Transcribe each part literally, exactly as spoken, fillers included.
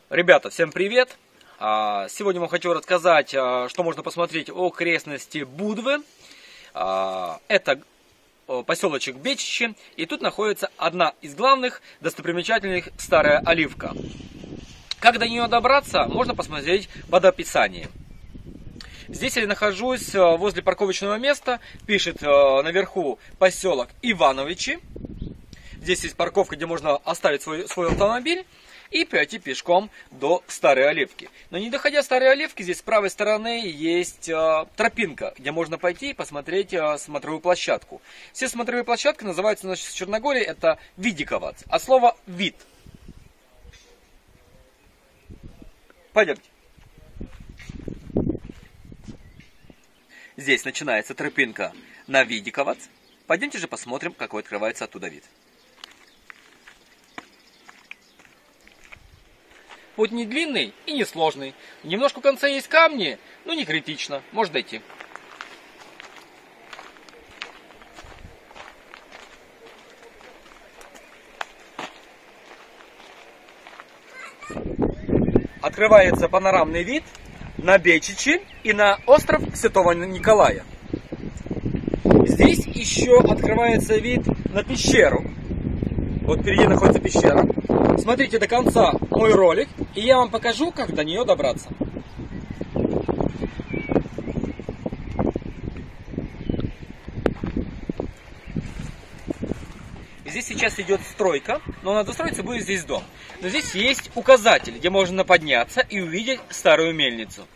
Ребята, всем привет! Сегодня вам хочу рассказать, что можно посмотреть о окрестности Будвы. Это поселочек Бечичи, и тут находится одна из главных достопримечательных — Старая Оливка. Как до нее добраться, можно посмотреть под описанием. Здесь я нахожусь возле парковочного места, пишет наверху поселок Ивановичи. Здесь есть парковка, где можно оставить свой, свой автомобиль и пойти пешком до Старой Оливки. Но не доходя до Старой Оливки, здесь с правой стороны есть э, тропинка, где можно пойти и посмотреть э, смотровую площадку. Все смотровые площадки называются на Черногории это Видиковац, от слова вид. Пойдемте. Здесь начинается тропинка на Видиковац. Пойдемте же посмотрим, какой открывается оттуда вид. Путь не длинный и не сложный. Немножко в конце есть камни, но не критично. Может дойти. Открывается панорамный вид на Бечичи и на остров Святого Николая. Здесь еще открывается вид на пещеру. Вот впереди находится пещера. Смотрите до конца мой ролик, и я вам покажу, как до нее добраться. Здесь сейчас идет стройка, но надо строиться будет здесь дом. Но здесь есть указатель, где можно подняться и увидеть старую мельницу.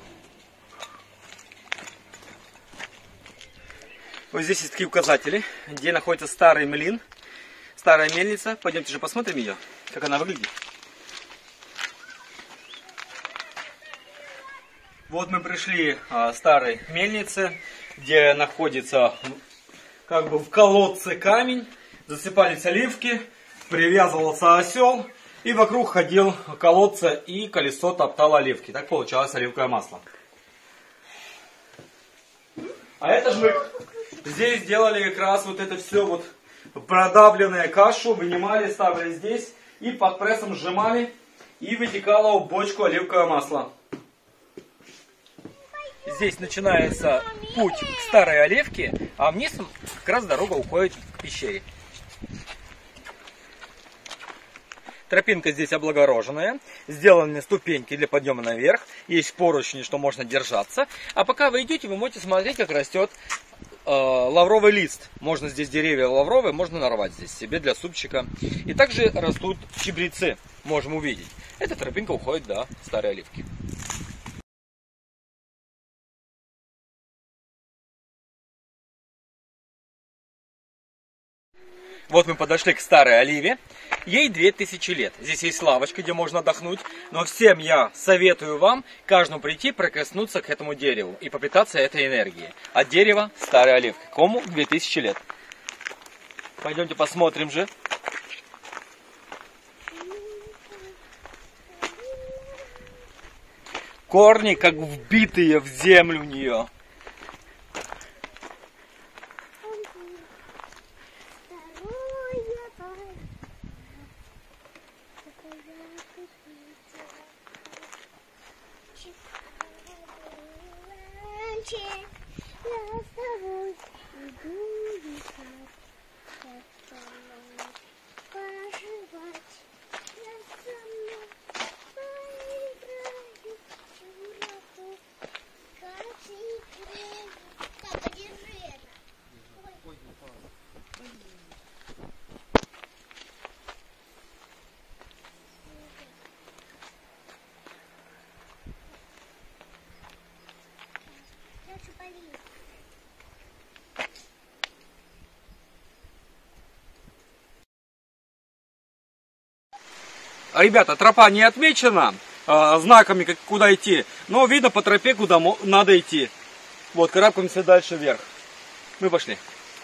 Вот здесь есть такие указатели, где находится старый млин, старая мельница. Пойдемте же посмотрим ее, как она выглядит. Вот мы пришли к старой мельнице, где находится как бы в колодце камень, засыпались оливки, привязывался осел, и вокруг ходил колодца, и колесо топтало оливки. Так получалось оливковое масло. А это же мы здесь делали как раз вот это все вот продавленную кашу, вынимали, ставили здесь и под прессом сжимали, и вытекало в бочку оливковое масло. Здесь начинается путь к Старой Оливке, а вниз как раз дорога уходит к пещере. Тропинка здесь облагороженная, сделаны ступеньки для подъема наверх, есть поручни, что можно держаться. А пока вы идете, вы можете смотреть, как растет э, лавровый лист. Можно здесь деревья лавровые, можно нарвать здесь себе для супчика. И также растут чабрецы, можем увидеть. Эта тропинка уходит до Старой Оливки. Вот мы подошли к Старой Оливе. Ей две тысячи лет. Здесь есть лавочка, где можно отдохнуть. Но всем я советую вам, каждому прийти, прикоснуться к этому дереву и попитаться этой энергией. От дерева Старой Оливки. Кому две тысячи лет. Пойдемте посмотрим же. Корни как вбитые в землю у нее. Ребята, тропа не отмечена э, знаками, как, куда идти, но видно по тропе, куда надо идти. Вот, карабкаемся дальше вверх. Мы пошли.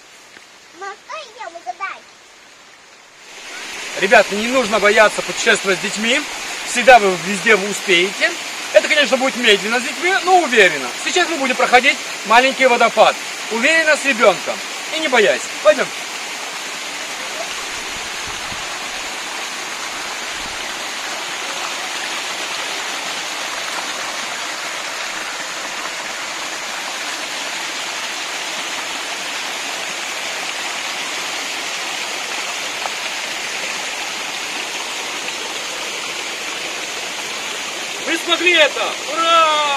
Ребята, не нужно бояться путешествовать с детьми. Всегда вы везде вы успеете. Это, конечно, будет медленно с детьми, но уверенно. Сейчас мы будем проходить маленький водопад. Уверенно с ребенком. И не боясь. Пойдем. Мы смогли это! Ура!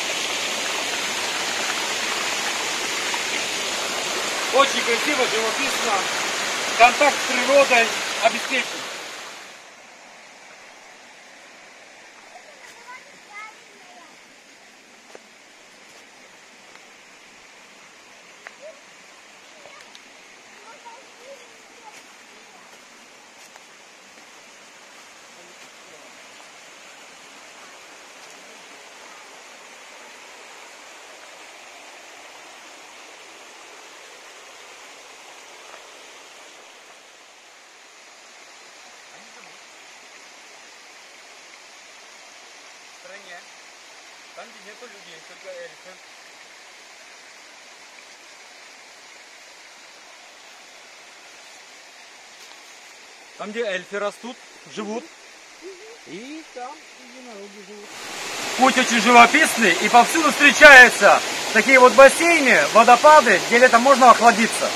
Очень красиво, живописно. Контакт с природой обеспечен. Там, где нету людей, только эльфы. Там, где эльфы растут, живут. И там единороги живут. Путь очень живописный, и повсюду встречаются такие вот бассейны, водопады, где летом можно охладиться.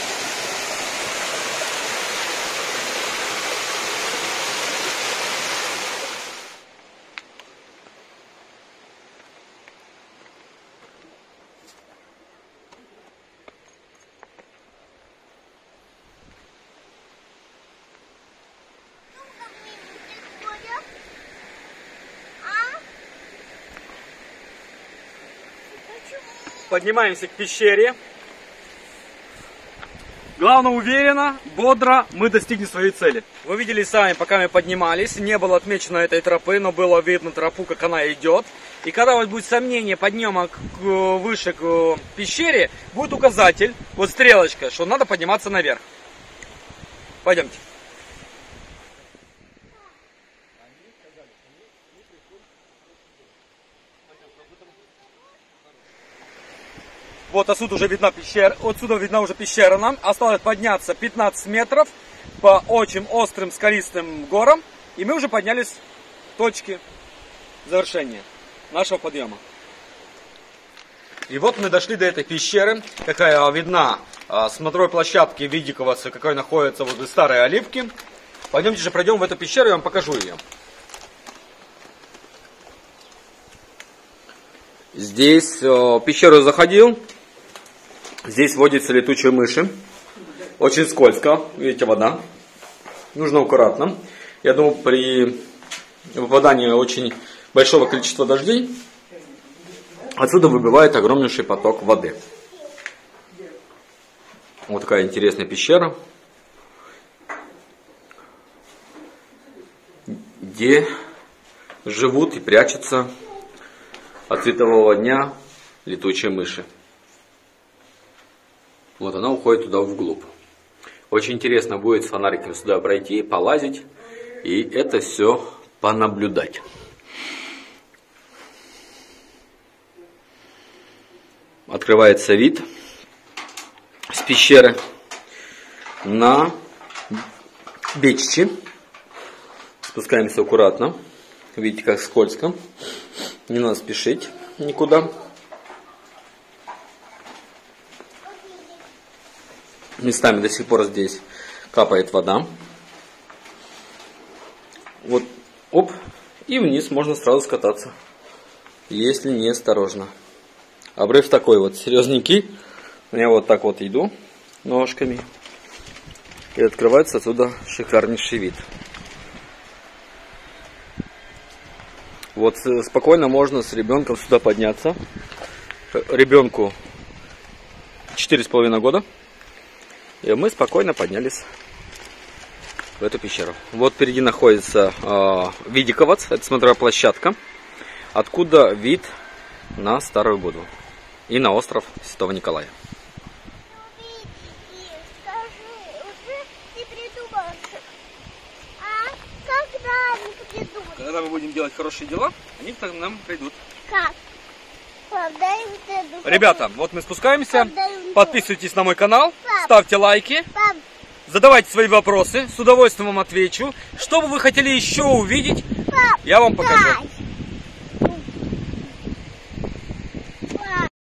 Поднимаемся к пещере. Главное, уверенно, бодро мы достигнем своей цели. Вы видели сами, пока мы поднимались, не было отмечено этой тропы, но было видно тропу, как она идет. И когда у вас будет сомнение подъема к, выше к пещере, будет указатель, вот стрелочка, что надо подниматься наверх. Пойдемте. Вот отсюда уже видна пещера, отсюда видна уже пещера нам. Осталось подняться пятнадцать метров по очень острым скалистым горам. И мы уже поднялись к точке завершения нашего подъема. И вот мы дошли до этой пещеры. Какая видна с смотровой площадки Видиковаться, какая находится возле старой оливки. Пойдемте же пройдем в эту пещеру, я вам покажу ее. Здесь в пещеру заходил. Здесь водятся летучие мыши. Очень скользко. Видите, вода. Нужно аккуратно. Я думаю, при выпадании очень большого количества дождей отсюда выбивает огромнейший поток воды. Вот такая интересная пещера, где живут и прячутся от светового дня летучие мыши. Вот она уходит туда вглубь. Очень интересно будет с фонариком сюда пройти, полазить и это все понаблюдать. Открывается вид с пещеры на Бечичи. Спускаемся аккуратно. Видите, как скользко. Не надо спешить никуда. Местами до сих пор здесь капает вода. Вот, оп, и вниз можно сразу скататься, если не осторожно. Обрыв такой вот серьезненький. Я вот так вот иду ножками. И открывается отсюда шикарнейший вид. Вот спокойно можно с ребенком сюда подняться. Ребенку четыре с половиной года. И мы спокойно поднялись в эту пещеру. Вот впереди находится э, Видиковац, это смотровая площадка, откуда вид на Старую Будву и на остров Святого Николая. Когда мы будем делать хорошие дела, они к нам придут. Как? Ребята, вот мы спускаемся. Подписывайтесь на мой канал, ставьте лайки, задавайте свои вопросы, с удовольствием вам отвечу. Что бы вы хотели еще увидеть, я вам покажу.